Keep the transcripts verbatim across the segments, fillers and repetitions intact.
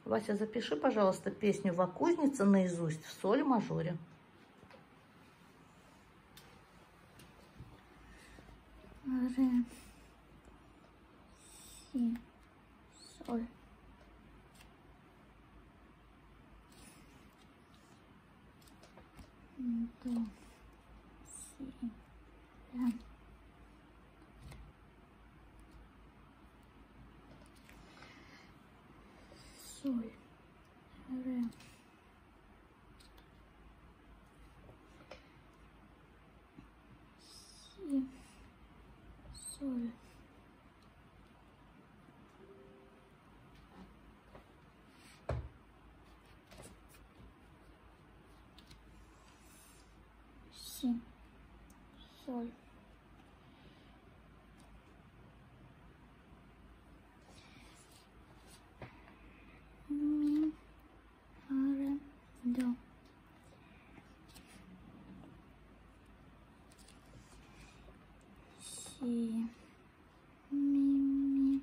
Вася, запиши, пожалуйста, песню «Вакузница» наизусть в соль мажоре. Ре, си, соль. До, си, ля. Соль, ре. Си, соль. Си, соль. Ми, ре, до. Си, ми, ми.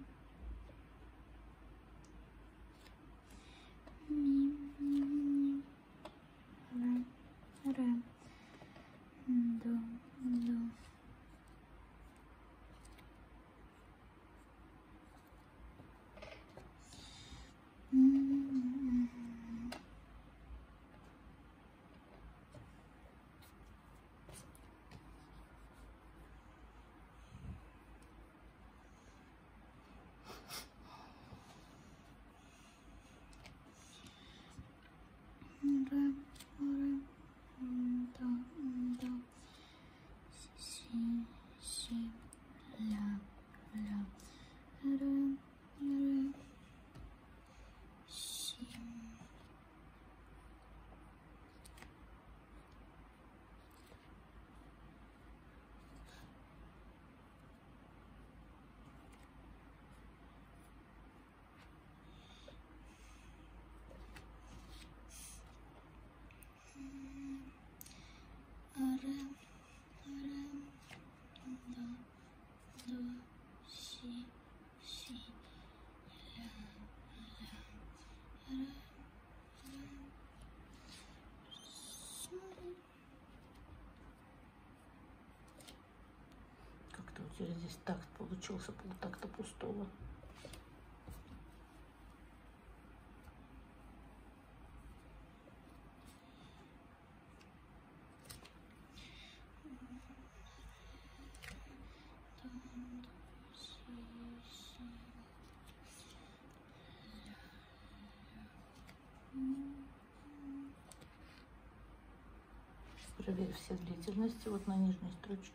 Ми, ми, ми. Ре, ре. До, до. М-м-м. Ре, ре. До, до. Си, си. Ля, ля. Ре, ре. Си. Ре, ре. До, до. Си, си. Ля, ля. Ре, ре. Соль. Как-то у тебя здесь такт получился, полтакта пустого. Проверь все длительности вот на нижней строчке.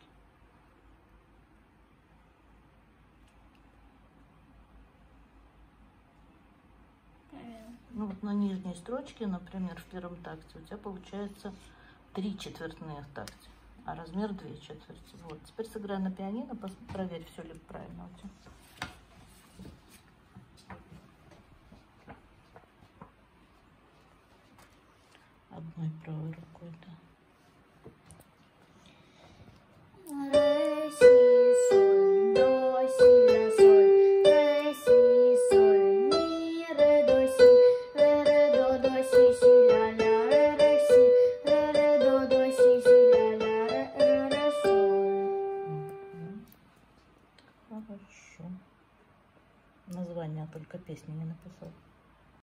Ну вот на нижней строчке, например, в первом такте у тебя получается три четвертные в такте, а размер две четверти. Вот. Теперь сыграй на пианино, проверь, все ли правильно у тебя. Одной правой рукой, да.